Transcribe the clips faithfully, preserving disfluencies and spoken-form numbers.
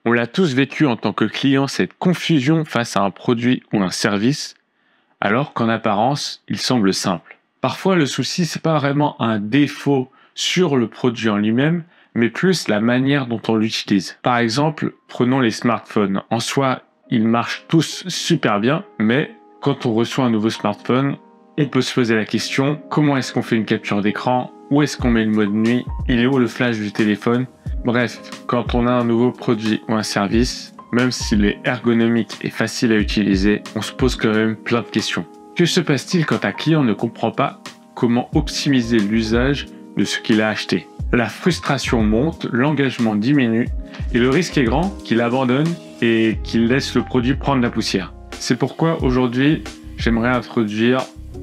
On l'a tous vécu en tant que client, cette confusion face à un produit ou un service, alors qu'en apparence, il semble simple. Parfois, le souci, c'est pas vraiment un défaut sur le produit en lui-même, mais plus la manière dont on l'utilise. Par exemple, prenons les smartphones. En soi, ils marchent tous super bien, mais quand on reçoit un nouveau smartphone, on peut se poser la question, comment est-ce qu'on fait une capture d'écran? Où est-ce qu'on met le mode nuit? Il est où le flash du téléphone? Bref, quand on a un nouveau produit ou un service, même s'il est ergonomique et facile à utiliser, on se pose quand même plein de questions. Que se passe-t-il quand un client ne comprend pas comment optimiser l'usage de ce qu'il a acheté? La frustration monte, l'engagement diminue et le risque est grand qu'il abandonne et qu'il laisse le produit prendre la poussière. C'est pourquoi aujourd'hui, j'aimerais introduire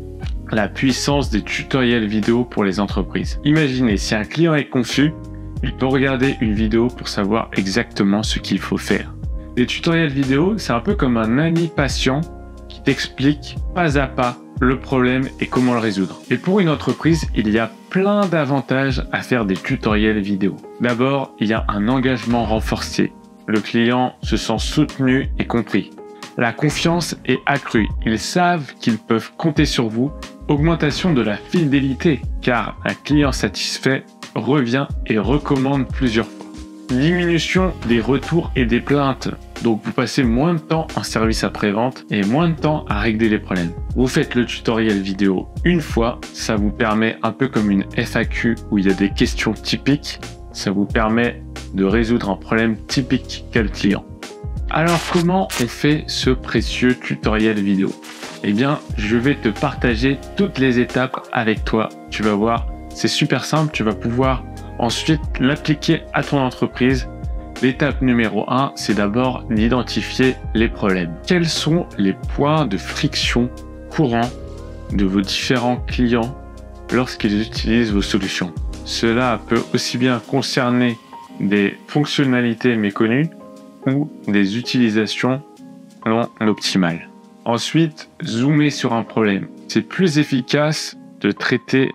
la puissance des tutoriels vidéo pour les entreprises. Imaginez, si un client est confus, il peut regarder une vidéo pour savoir exactement ce qu'il faut faire. Les tutoriels vidéo, c'est un peu comme un ami patient qui t'explique pas à pas le problème et comment le résoudre. Et pour une entreprise, il y a plein d'avantages à faire des tutoriels vidéo. D'abord, il y a un engagement renforcé. Le client se sent soutenu et compris. La confiance est accrue. Ils savent qu'ils peuvent compter sur vous. Augmentation de la fidélité, car un client satisfait revient et recommande plusieurs fois. Diminution des retours et des plaintes. Donc vous passez moins de temps en service après-vente et moins de temps à régler les problèmes. Vous faites le tutoriel vidéo une fois, ça vous permet, un peu comme une F A Q où il y a des questions typiques, ça vous permet de résoudre un problème typique qu'a le client. Alors comment on fait ce précieux tutoriel vidéo? Eh bien, je vais te partager toutes les étapes avec toi. Tu vas voir, c'est super simple, tu vas pouvoir ensuite l'appliquer à ton entreprise. L'étape numéro un, c'est d'abord d'identifier les problèmes. Quels sont les points de friction courants de vos différents clients lorsqu'ils utilisent vos solutions? Cela peut aussi bien concerner des fonctionnalités méconnues ou des utilisations non optimales. Ensuite, zoomer sur un problème. C'est plus efficace de traiter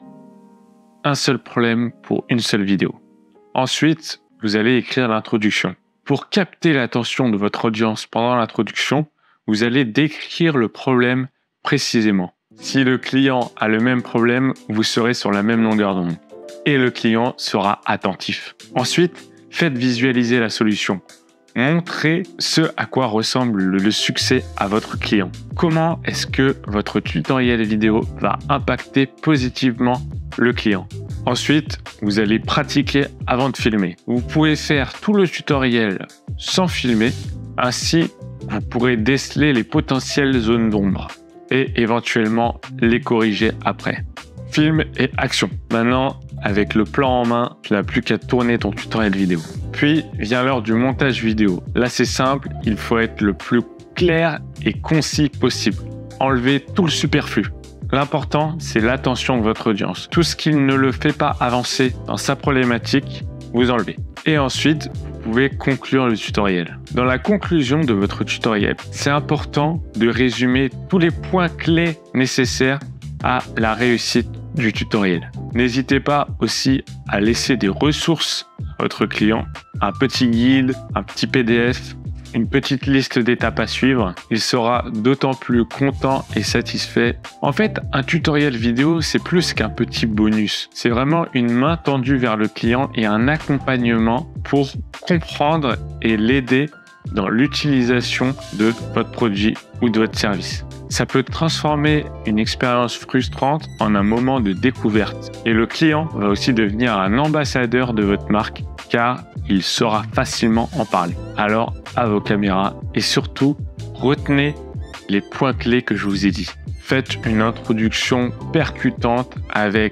un seul problème pour une seule vidéo. Ensuite, vous allez écrire l'introduction. Pour capter l'attention de votre audience pendant l'introduction, vous allez décrire le problème précisément. Si le client a le même problème, vous serez sur la même longueur d'onde et le client sera attentif. Ensuite, faites visualiser la solution. Montrez ce à quoi ressemble le succès à votre client. Comment est-ce que votre tutoriel vidéo va impacter positivement le client? Ensuite, vous allez pratiquer avant de filmer. Vous pouvez faire tout le tutoriel sans filmer. Ainsi, vous pourrez déceler les potentielles zones d'ombre et éventuellement les corriger après. Film et action. Maintenant, avec le plan en main, tu n'as plus qu'à tourner ton tutoriel vidéo. Puis vient l'heure du montage vidéo. Là, c'est simple, il faut être le plus clair et concis possible. Enlevez tout le superflu. L'important, c'est l'attention de votre audience. Tout ce qui ne le fait pas avancer dans sa problématique, vous enlevez. Et ensuite, vous pouvez conclure le tutoriel. Dans la conclusion de votre tutoriel, c'est important de résumer tous les points clés nécessaires à la réussite du tutoriel. N'hésitez pas aussi à laisser des ressources à votre client, un petit guide, un petit P D F, une petite liste d'étapes à suivre. Il sera d'autant plus content et satisfait. En fait, un tutoriel vidéo, c'est plus qu'un petit bonus. C'est vraiment une main tendue vers le client et un accompagnement pour comprendre et l'aider dans l'utilisation de votre produit ou de votre service. Ça peut transformer une expérience frustrante en un moment de découverte. Et le client va aussi devenir un ambassadeur de votre marque car il saura facilement en parler. Alors, à vos caméras et surtout, retenez les points clés que je vous ai dit. Faites une introduction percutante avec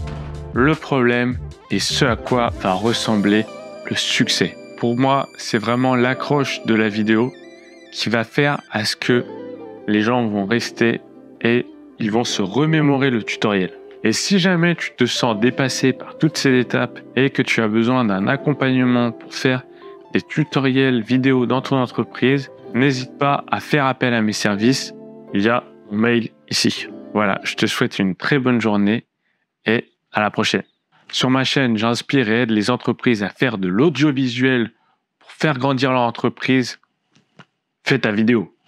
le problème et ce à quoi va ressembler le succès. Pour moi, c'est vraiment l'accroche de la vidéo qui va faire à ce que les gens vont rester et ils vont se remémorer le tutoriel. Et si jamais tu te sens dépassé par toutes ces étapes et que tu as besoin d'un accompagnement pour faire des tutoriels vidéo dans ton entreprise, n'hésite pas à faire appel à mes services. Il y a mon mail ici. Voilà, je te souhaite une très bonne journée et à la prochaine. Sur ma chaîne, j'inspire et aide les entreprises à faire de l'audiovisuel pour faire grandir leur entreprise, fais ta vidéo.